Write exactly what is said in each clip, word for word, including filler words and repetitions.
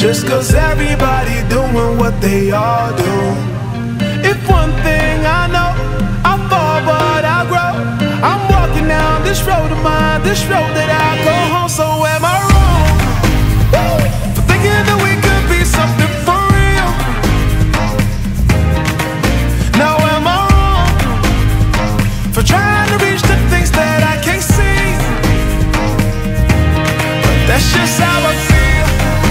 just cause everybody doing what they all do. If one thing I know, I fall but I grow. I'm walking down this road of mine, this road that I go home. So am I wrong for thinking that we could be something for real? Now am I wrong for trying to reach the things that I can't see? But that's just how I feel.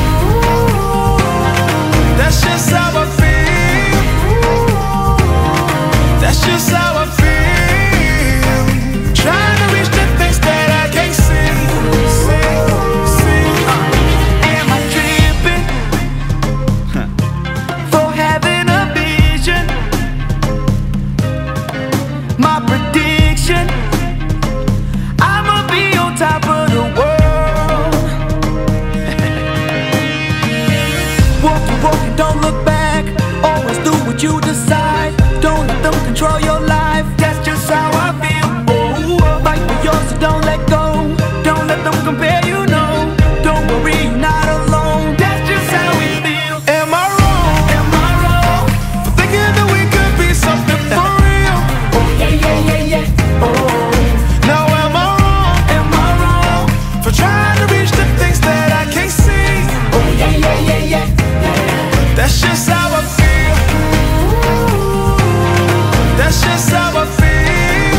That's just how I feel. That's just how I feel. Trying to reach the things that I can't see. See, see. Am I tripping for having a vision? My prediction, I'ma be on top of the world. Walking, walking, don't look back. Always do what you decide. Don't let them control your life. That's just how I feel. Oh, fight for yours, so don't let go. Don't let them compare you, no. Don't worry, you're not alone. That's just how we feel. Am I wrong? Am I wrong for thinking that we could be something for real? Oh yeah, yeah, yeah, yeah. Oh. Now am I wrong? Am I wrong for trying to reach the things that I can't see? Oh yeah, yeah, yeah, yeah. That's just how I feel. That's just how I feel.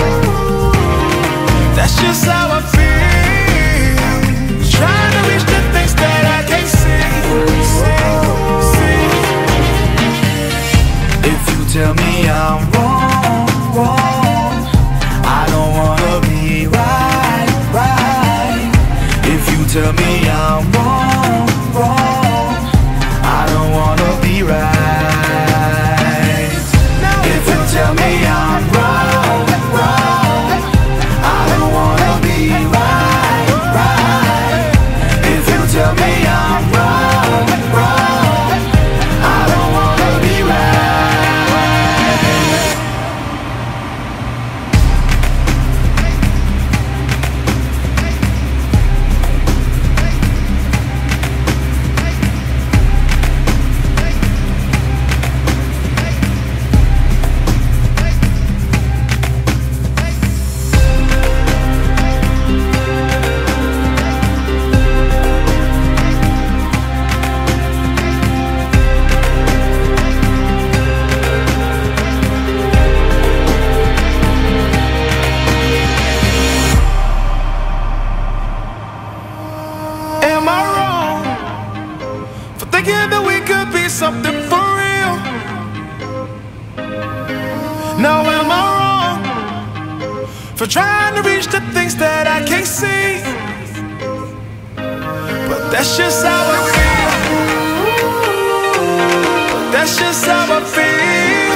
That's just how I feel. Trying to reach the things that I can't see. See, see. If you tell me I'm wrong, wrong, I don't wanna be right, right. If you tell me I'm wrong, wrong, I don't wanna be right. If you tell me I'm wrong, wrong, I don't wanna be right, right. If you tell me I'm wrong, wrong, I don't wanna be right. Am I wrong for thinking that we could be something for real? Now am I wrong for trying to reach the things that I can't see? But that's just how I feel. That's just how I feel.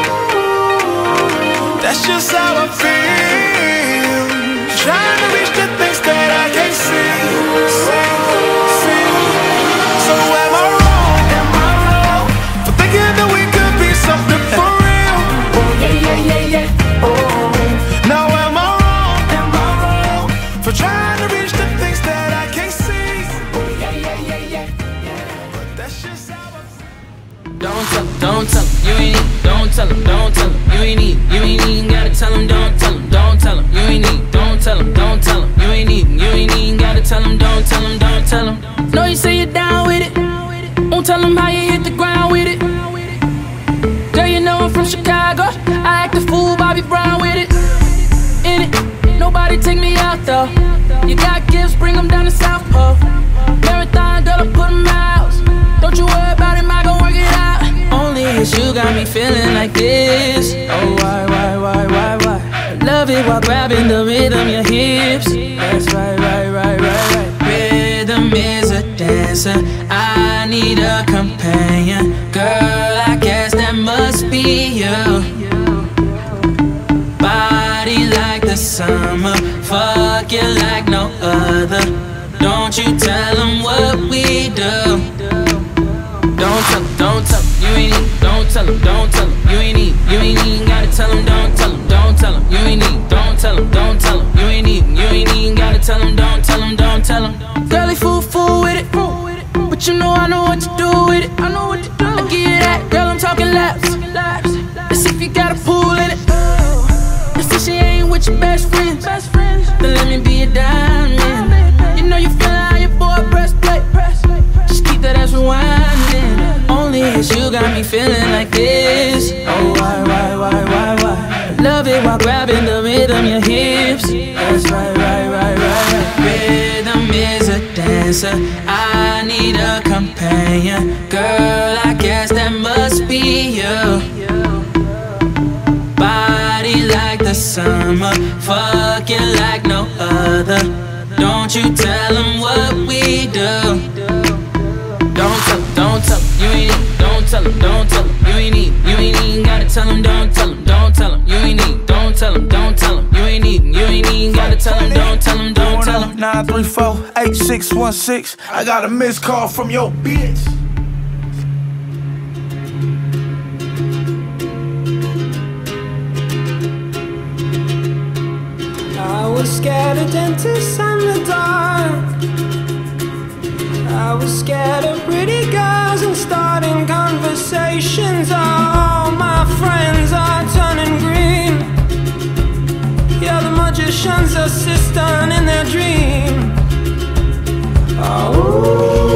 That's just how I feel. Trying to reach the things that I can't see. See, see. So am I wrong? Am I wrong for thinking that we could be something for real? Oh yeah, yeah, yeah, yeah. Oh. Now am I wrong? Am I wrong for trying to reach the things that I can't see? Oh yeah, yeah, yeah, yeah, yeah. But that's just how I feel. Don't tell him, don't tell him, you ain't need. Don't tell him, don't tell him, you ain't need. You ain't even gotta tell him, don't tell him, don't tell him, you ain't need. Don't tell him, don't tell him, you ain't even. You ain't even gotta tell him, don't tell him, don't tell him. Know you say you're down with it. Won't tell him how you hit the ground with it. Girl, you know I'm from Chicago. I act a fool, Bobby Brown with it. In it, nobody take me out though. You got gifts, bring them down to South Pole. Marathon, girl, I put them out. Don't you worry about him, I gon' work it out. Only it's you got me feeling like this. Oh, why, why, why, why, why? Love it while grabbing the rhythm, your hips. That's right, right, right, right, right. Rhythm is a dancer. I need a companion. Girl, I guess that must be you. Body like the summer, fuck you like no other. Don't you tell them what we do. Don't tell him, don't tell him, you ain't need. Don't tell him, don't tell him, you ain't need. You ain't even gotta tell him, don't tell him, don't tell him, you ain't need. Don't tell him, don't tell him, you ain't even. You ain't even gotta tell him, don't tell him, don't tell him. Girl, he fool, fool with it, but you know I know best friends, best friends. Then let me be a diamond. You know you feel how your boy breastplate. Just keep that ass rewinding. Only it's you got me feeling like this. Oh, why, why, why, why, why? Love it while grabbing the rhythm, your hips. That's right, right, right, right. Rhythm is a dancer. I need a companion. Girl, I guess that must be you. Body like the summer, fucking like no other. Don't you tell them what we do. Don't tell them, don't tell them, you ain't need. Don't tell them, don't tell them, you ain't need. You ain't even gotta tell them, don't tell them, don't tell them, you ain't need. Don't tell them, don't tell them, you ain't even. You ain't even gotta tell them, don't tell them, don't tell them. nine three four, eight six one six. I got a missed call from your bitch. I was scared of dentists and the dark. I was scared of pretty girls and starting conversations. All my friends are turning green. Yeah, the magician's assistant in their dream. Oh,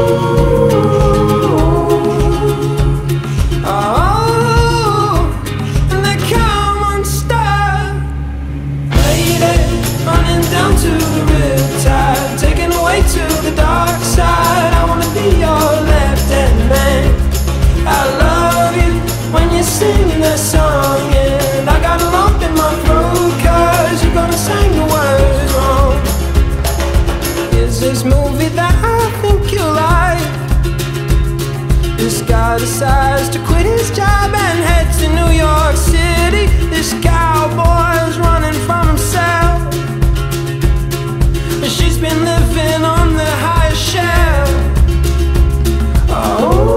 oh, and they come unstuck. Lady, running down to the riptide, taken away to the dark side. I wanna be your left-hand man. I love you when you're singing that song, and I got a lump in my throat 'cause you're gonna sing the words wrong. Is this movie that I think you like? This guy decides to quit his job and head to New York City. This cowboy's running from himself. She's been living on the highest shelf. Oh,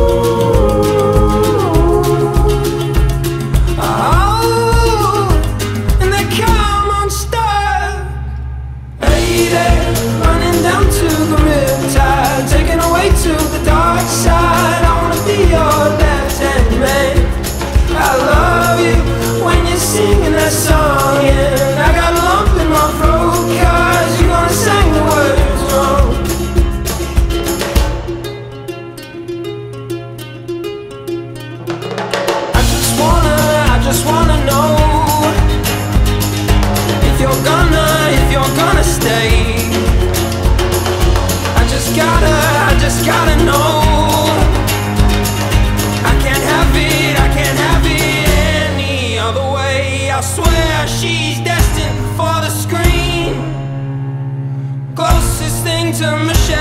oh, and they come unstuck. Lady, running down to the riptide, taken away to the dark side. I wanna be your left-hand man. I love you when you're singing that song, and I got a lump in my throat 'cause you're gonna sing the words wrong. I just wanna, I just wanna know if you're gonna, if you're gonna stay. I just gotta, I just gotta know. I can't have it, I can't have it any other way. I swear she's destined for the screen. Closest thing to Michelle